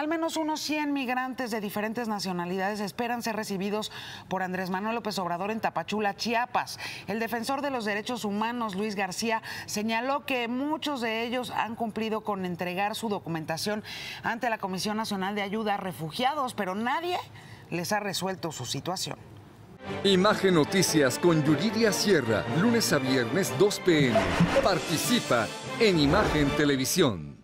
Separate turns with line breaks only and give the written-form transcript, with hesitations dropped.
Al menos unos 100 migrantes de diferentes nacionalidades esperan ser recibidos por Andrés Manuel López Obrador en Tapachula, Chiapas. El defensor de los derechos humanos, Luis García, señaló que muchos de ellos han cumplido con entregar su documentación ante la Comisión Nacional de Ayuda a Refugiados, pero nadie les ha resuelto su situación.
Imagen Noticias con Yuridia Sierra, lunes a viernes 2 p.m. Participa en Imagen Televisión.